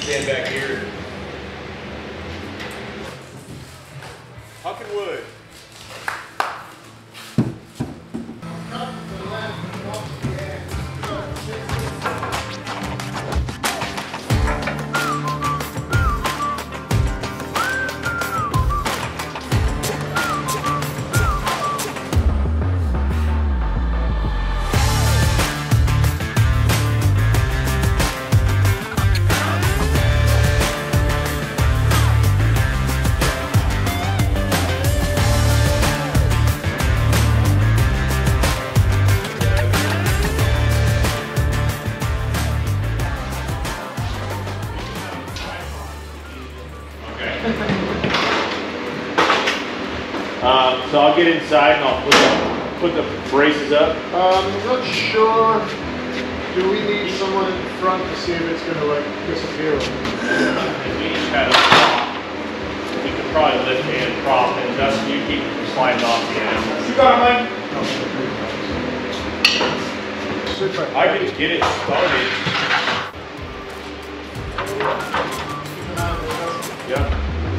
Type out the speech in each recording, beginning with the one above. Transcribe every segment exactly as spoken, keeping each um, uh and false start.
Stand back here. Hucking wood. Um, so I'll get inside and I'll put the, put the braces up. Um, I'm not sure. Do we need someone in front to see if it's going to like disappear? If we each had a prop, we could probably lift and prop, and Dustin, you keep sliding off the end. You got it, Mike? I can get it started. Yeah.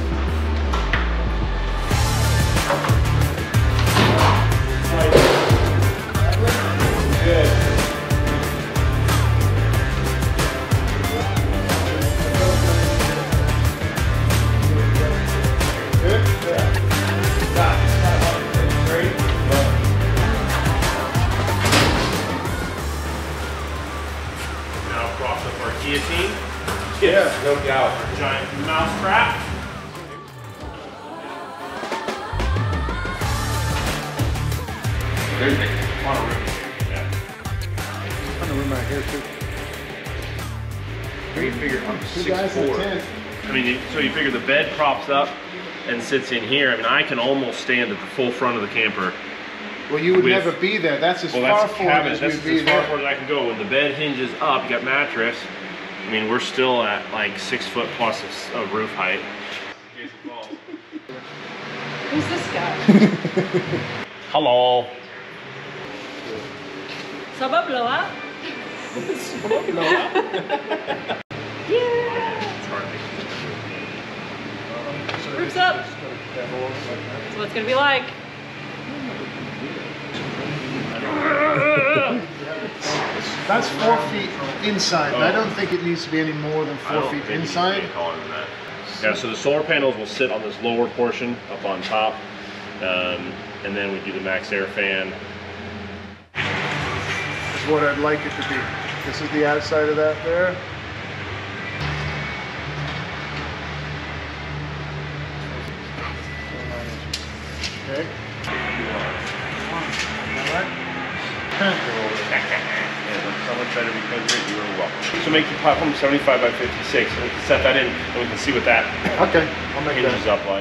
Guillotine? Yeah, no doubt. Our giant mouse trap. There's a ton of room. Yeah. A ton of room right here too. So you figure I'm Two six guys in a four. tent. I mean, you- so you figure the bed props up and sits in here. I mean, I can almost stand at the full front of the camper. Well, you would With- never be there. That's as Well, far that's forward cabin. as That's we'd be as far there. forward as I can go. When the bed hinges up, you got mattress. I mean, we're still at like six foot plus of, of roof height. Who's this guy? Hello. Sabab blow up? Yeah! Roof's up. That's what it's gonna be like. That's four feet inside. Oh. I don't think it needs to be any more than four feet inside. Yeah, so the solar panels will sit on this lower portion up on top, um, and then we do the max air fan. This is what I'd like it to be. This is the outside of that there. Okay. So much better because of it, you are welcome. So make the platform seventy-five by fifty-six, and we can set that in, and we can see what that Okay, I'll make hinges that. up like.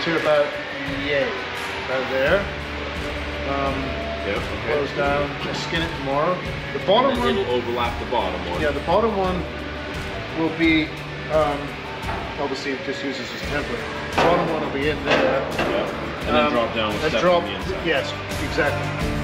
to about yay, about there. Um, Yeah, okay. Close down, just skin it tomorrow. The bottom And one, it'll overlap the bottom one. yeah, the bottom one will be, um, obviously it just uses as template. The bottom one will be in there. Yeah. And then Um, drop down with and step drop, on the inside. yes, exactly.